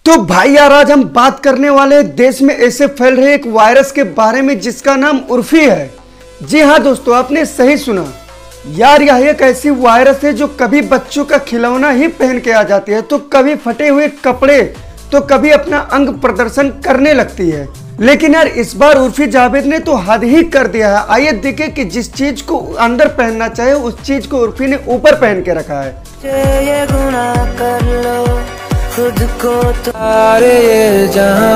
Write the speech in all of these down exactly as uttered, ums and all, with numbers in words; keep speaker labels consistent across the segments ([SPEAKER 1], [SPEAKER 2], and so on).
[SPEAKER 1] तो भाई यार आज हम बात करने वाले हैं देश में ऐसे फैल रहे एक वायरस के बारे में जिसका नाम उर्फी है। जी हाँ दोस्तों, आपने सही सुना यार, यह एक ऐसी वायरस है जो कभी बच्चों का खिलौना ही पहन के आ जाती है, तो कभी फटे हुए कपड़े, तो कभी अपना अंग प्रदर्शन करने लगती है। लेकिन यार इस बार उर्फी जावेद ने तो हद ही कर दिया है। आइए देखे कि जिस चीज को अंदर पहनना चाहे उस चीज को उर्फी ने ऊपर पहन के रखा है।
[SPEAKER 2] ये गुनाह कर लो खुद को तारे ये जहां।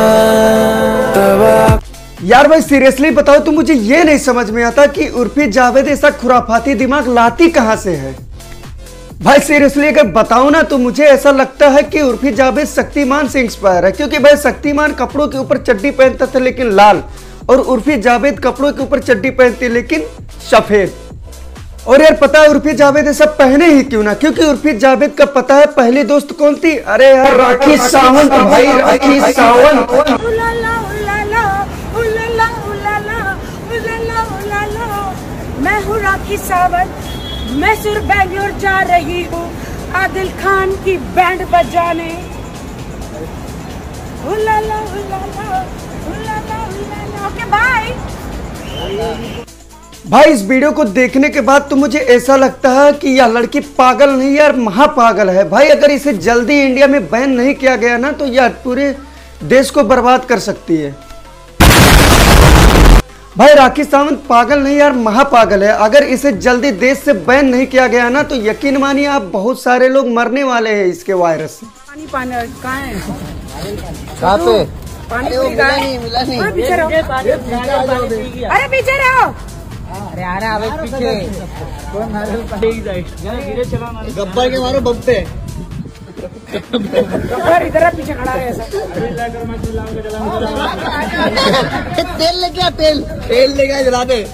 [SPEAKER 1] यार भाई सीरियसली बताओ तो मुझे ये नहीं समझ में आता कि उर्फी जावेद ऐसा खुराफाती दिमाग लाती कहां से है। भाई सीरियसली अगर बताओ ना तो मुझे ऐसा लगता है कि उर्फी जावेद शक्तिमान से इंस्पायर है, क्योंकि भाई शक्तिमान कपड़ों के ऊपर चड्डी पहनता था लेकिन लाल, और उर्फी जावेद कपड़ों के ऊपर चड्डी पहनती लेकिन सफेद। और यार पता है उर्फी जावेद ऐसा पहने ही क्यों ना, क्योंकि उर्फी जावेद का पता है पहली दोस्त कौन थी? अरे यार राखी सावंत। भाई राखी सावंत।
[SPEAKER 3] मैं हूँ राखी सावंत, मैं सिर्फ बैंगलोर जा रही हूँ आदिल खान की बैंड बजाने। उलाला उलाला उलाला उलाला। Okay bye.
[SPEAKER 1] भाई इस वीडियो को देखने के बाद तो मुझे ऐसा लगता है कि यह लड़की पागल नहीं यार महापागल है। भाई अगर इसे जल्दी इंडिया में बैन नहीं किया गया ना तो यह पूरे देश को बर्बाद कर सकती है। भाई राखी सावंत पागल नहीं यार महापागल है। अगर इसे जल्दी देश से बैन नहीं किया गया ना तो यकीन मानिए आप बहुत सारे लोग मरने वाले हैं इसके वायरस से।
[SPEAKER 3] पानी पानी कहाँ है?
[SPEAKER 4] कहाँ पे?
[SPEAKER 3] पानी
[SPEAKER 4] मिला नहीं, मिला नहीं।
[SPEAKER 3] अरे पीछे रहो, अरे पीछे रहो।
[SPEAKER 4] अरे आ रहा है पीछे। गब्बर के मारो बम पे।
[SPEAKER 3] इधर पीछे खड़ा है ऐसा।
[SPEAKER 4] तेल ले गया, तेल तेल ले गया, जला दे।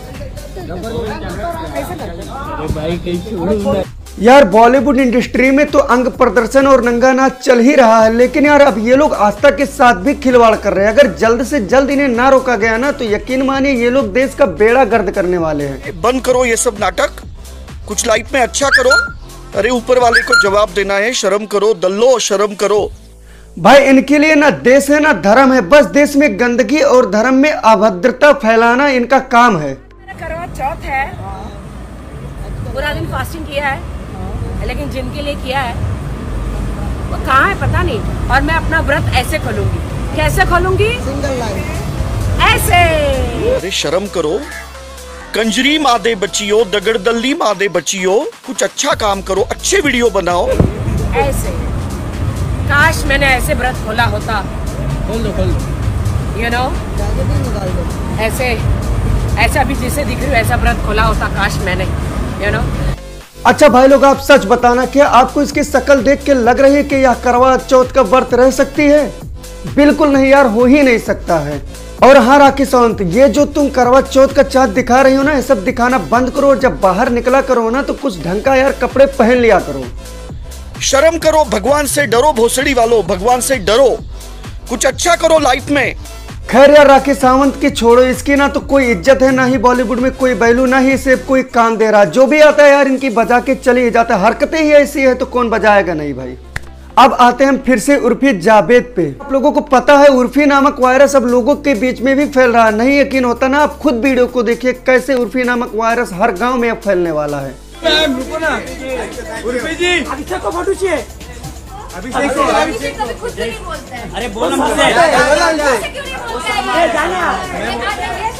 [SPEAKER 1] यार बॉलीवुड इंडस्ट्री में तो अंग प्रदर्शन और नंगा नाच चल ही रहा है, लेकिन यार अब ये लोग आस्था के साथ भी खिलवाड़ कर रहे हैं। अगर जल्द से जल्द इन्हें ना रोका गया ना तो यकीन मानिए ये लोग देश का बेड़ा गर्द करने वाले हैं।
[SPEAKER 5] बंद करो ये सब नाटक, कुछ लाइफ में अच्छा करो। अरे ऊपर वाले को जवाब देना है, शर्म करो दल्लो, शर्म करो।
[SPEAKER 1] भाई इनके लिए ना देश है ना धर्म है, बस देश में गंदगी और धर्म में अभद्रता फैलाना इनका काम है।
[SPEAKER 3] करवा चौथ है, पूरा दिन फास्टिंग किया है, लेकिन जिनके लिए किया है वो कहाँ है पता नहीं। और मैं अपना व्रत ऐसे खोलूंगी। कैसे खोलूंगी?
[SPEAKER 4] सिंगल लाइन
[SPEAKER 3] ऐसे।
[SPEAKER 5] अरे शर्म करो, कंजरी मादे बच्चियों, दगड़दल्ली मादे बच्चियों, कुछ अच्छा काम करो, अच्छे वीडियो बनाओ।
[SPEAKER 3] ऐसे काश मैंने ऐसे व्रत खोला होता।
[SPEAKER 4] खोल दो, खोल दो।
[SPEAKER 3] यू नो
[SPEAKER 4] निकाल दो।
[SPEAKER 3] ऐसे ऐसा भी जिसे दिख रही हूँ ऐसा व्रत खोला होता काश मैंने। यू नो
[SPEAKER 1] अच्छा भाई लोग आप सच बताना, क्या आपको इसकी शक्ल देख के लग रही है कि यह करवा चौथ का व्रत रह सकती है? बिल्कुल नहीं यार, हो ही नहीं सकता है। और हाँ राखी सावंत, ये जो तुम करवा चौथ का चाँद दिखा रही हो ना, ये सब दिखाना बंद करो। जब बाहर निकला करो ना तो कुछ ढंग का यार कपड़े पहन लिया करो।
[SPEAKER 5] शर्म करो, भगवान से डरो, भोसड़ी वालों भगवान से डरो, कुछ अच्छा करो लाइफ में।
[SPEAKER 1] खैर यार राखी सावंत की छोड़ो, इसकी ना तो कोई इज्जत है, ना ही बॉलीवुड में कोई वैल्यू, ना ही इसे कोई काम दे रहा। जो भी आता है यार इनकी बजा के चली जाता है। हरकतें ही ऐसी है तो कौन बजाएगा नहीं भाई। अब आते हैं फिर से उर्फी जावेद पे। आप लोगों को पता है उर्फी नामक वायरस अब लोगों के बीच में भी फैल रहा है। नहीं यकीन होता ना, आप खुद वीडियो को देखिए कैसे उर्फी नामक वायरस हर गांव में अब फैलने वाला है।
[SPEAKER 4] उर्फी जी
[SPEAKER 3] अभिषेक को फोटो चाहिए।
[SPEAKER 4] अभिषेक को
[SPEAKER 6] अभिषेक कभी खुद से नहीं बोलते हैं।
[SPEAKER 4] अरे बोल हमसे।
[SPEAKER 6] ऐसे क्यों नहीं बोलते हैं?
[SPEAKER 3] ये जाना।
[SPEAKER 6] ये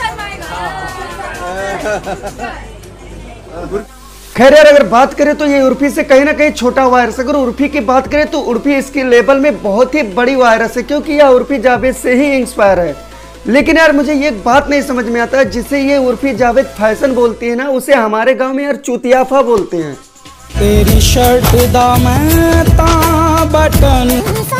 [SPEAKER 6] शर्माएगा।
[SPEAKER 1] खैर यार अगर बात करें तो ये उर्फी से कहीं ना कहीं छोटा वायरस। अगर उर्फी की बात करें तो उर्फी इसकी लेवल में बहुत ही बड़ी वायरस है, क्योंकि यह उर्फी जावेद से ही इंस्पायर है। लेकिन यार मुझे ये बात नहीं समझ में आता है, जिसे ये उर्फी जावेद फैशन बोलती है ना, उसे हमारे गांव में यार चुतियाफा बोलते हैं।
[SPEAKER 4] तेरी शर्ट दामन ता बटन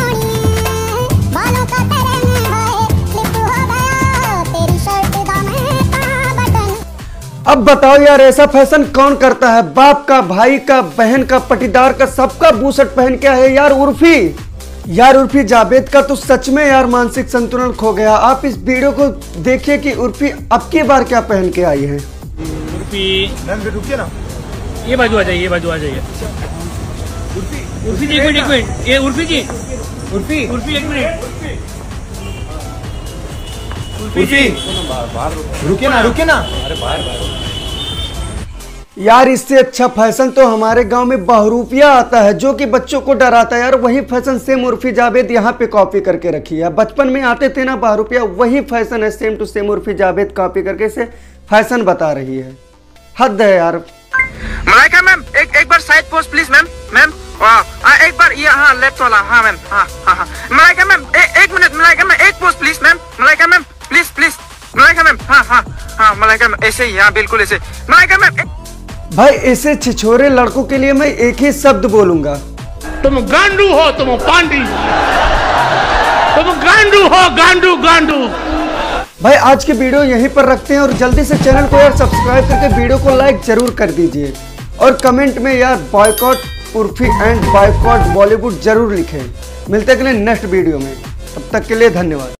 [SPEAKER 1] अब बताओ यार ऐसा फैशन कौन करता है? बाप का, भाई का, बहन का, पटीदार का, सबका बूशर्ट पहन के है यार उर्फी। यार उर्फी जावेद का तो सच में यार मानसिक संतुलन खो गया। आप इस वीडियो को देखिए कि उर्फी अब की बार क्या पहन के आई है।
[SPEAKER 7] उर्फी रुकिए ना, ये बाजू आ जाइए, ये बाजू आ जाइए। उर्फी उर्फी जी, एक मिनट, एक मिनट, ये उर्फी जी उर्फी उर्फी एक मिनट उर्फी रुके ना रुके ना अरे बाहर बाहर
[SPEAKER 1] यार इससे अच्छा फैशन तो हमारे गांव में बहरूपिया आता है जो कि बच्चों को डराता है यार। वही फैशन सेम उर्फी जावेद यहाँ पे कॉपी करके रखी है। बचपन में आते थे ना बहरूपिया, वही फैशन है same to same Urfi Javed copy करके से फैशन बता रही है। हद है यार।
[SPEAKER 8] मलाइका मैम एक एक बार side post please ma'am ma'am एक बार ये हाँ लेफ्ट वाला हाँ मैम हाँ हाँ हाँ मलाइका मैम एक मिनट मलाइका मैम एक post please ma'am Malaika ma'am please please Malaika ma'am हाँ हाँ हाँ मलाइका मैम ऐसे ही हाँ बिल्कुल ऐसे मलाइका मैम।
[SPEAKER 1] भाई ऐसे छिछोरे लड़कों के लिए मैं एक ही शब्द बोलूंगा,
[SPEAKER 9] तुम गांडू हो, तुम पांडी, तुम गांडू हो, गांडू गांडू।
[SPEAKER 1] भाई आज की वीडियो यहीं पर रखते हैं और जल्दी से चैनल को यार सब्सक्राइब करके वीडियो को लाइक जरूर कर दीजिए और कमेंट में यार boycott Urfi and boycott Bollywood जरूर लिखें। मिलते हैं अगले नेक्स्ट वीडियो में, तब तक के लिए धन्यवाद।